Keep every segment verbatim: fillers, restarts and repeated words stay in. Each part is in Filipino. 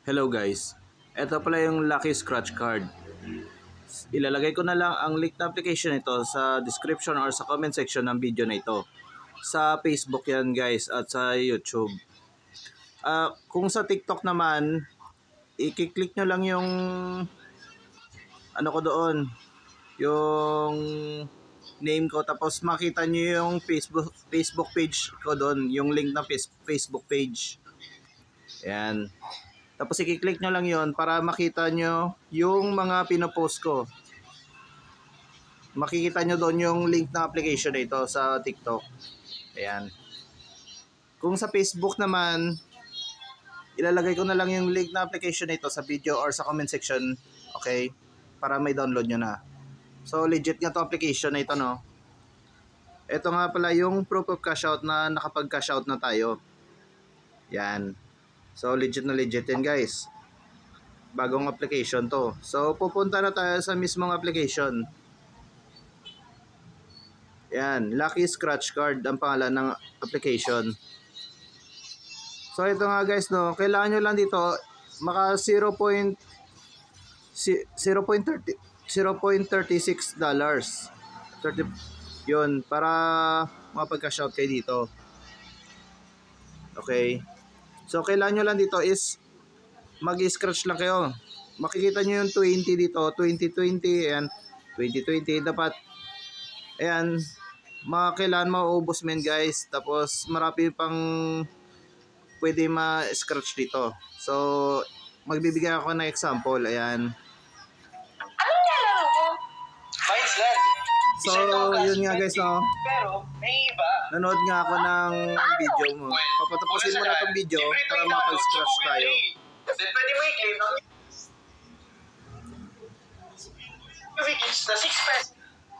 Hello guys, ito pala yung Lucky Scratch Card. Ilalagay ko na lang ang link na application nito sa description or sa comment section ng video na ito. Sa Facebook yan guys at sa YouTube. Uh, kung sa TikTok naman, i-click nyo lang yung ano ko doon, yung name ko, tapos makita nyo yung Facebook, Facebook page ko doon, yung link ng Facebook page. Ayan. Tapos i-click nyo lang yon para makita nyo yung mga pinopost ko. Makikita nyo doon yung link na application na ito sa TikTok. Ayan. Kung sa Facebook naman, ilalagay ko na lang yung link na application na ito sa video or sa comment section. Okay? Para may download nyo na. So legit nga to application na ito, no? Ito nga pala yung proof of cash out na nakapag-cash out na tayo. Yan. So legit na legit yan guys. Bagong application to. So pupunta na tayo sa mismong application. Yan, Lucky Scratch Card ang pangalan ng application. So ito nga guys, no, kailangan nyo lang dito maka zero point three six dollars. thirty yun para makapag-cash out kayo dito. Okay. So kailangan nyo lang dito is mag-scratch lang kayo. Makikita nyo yung twenty dito, twenty twenty, ayan, twenty twenty dapat. Ayan, mga kailangan maubos men guys. Tapos marami pang pwede ma-scratch dito. So magbibigay ako ng example, ayan. Anong nalaro mo? Mines Land. So yun nga guys, no. Pero may iba. Nanood nga ako ng video mo. Papatapusin mo na itong video para makapag-scratch tayo. Then pwede mo i-claim ang tickets na six pesos.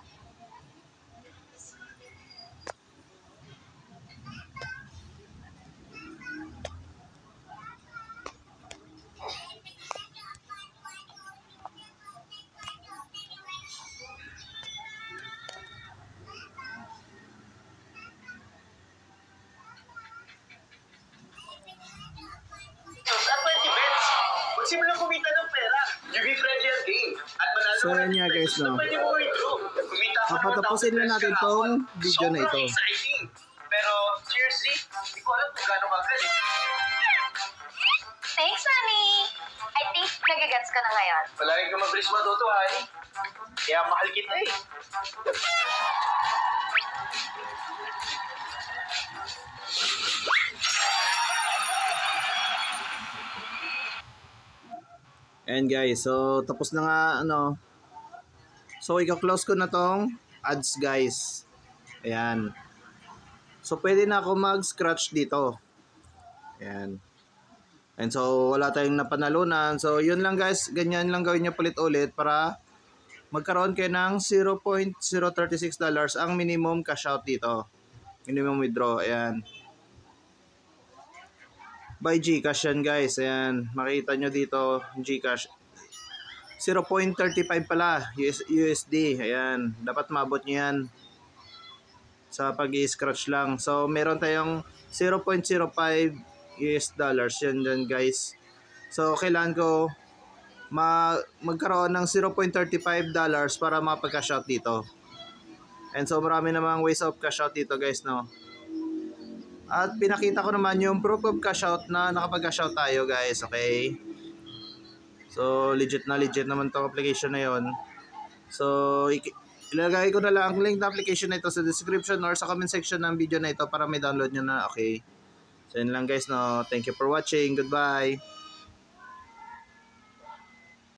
Magsimulang kumita ng pera. U V-friendly ang game. At manalo so yan nga guys, no. Pwede mo withdraw. Kumita ka papatapusin na natin tong video na ito. Sobrang exciting. Pero seriously, hindi ko alam kung gano'ng kagaling. Thanks, honey. I think nagagets ka na ngayon. Palagi ka mabilis matuto, honey. Kaya mahal kita eh. And guys, so tapos na nga ano. So i-close ko na tong ads guys. Ayan. So pwede na ako mag-scratch dito. Ayan. And so wala tayong napanalunan. So yun lang guys, ganyan lang gawin niyo ulit-ulit para magkaroon kayo ng zero point zero three six dollars ang minimum cash out dito. Minimum withdraw. Ayan. By GCash yan guys. Ayan. Makita nyo dito GCash. zero point three five pala. U S D. Ayan. Dapat mabot nyo yan. Sa pag-i-scratch lang. So meron tayong zero point zero five U S dollars. Yan dyan guys. So kailangan ko ma magkaroon ng zero point three five dollars para mapag-cash out dito. And so marami namang ways of cash out dito guys, no. At pinakita ko naman yung proof of cash out na nakapag-cash out tayo guys, okay? So legit na legit naman tong application na yon. So ilalagay ko na lang ang link na application na ito sa description or sa comment section ng video na ito para may download nyo na, okay? So yun lang guys, no. Thank you for watching. Goodbye.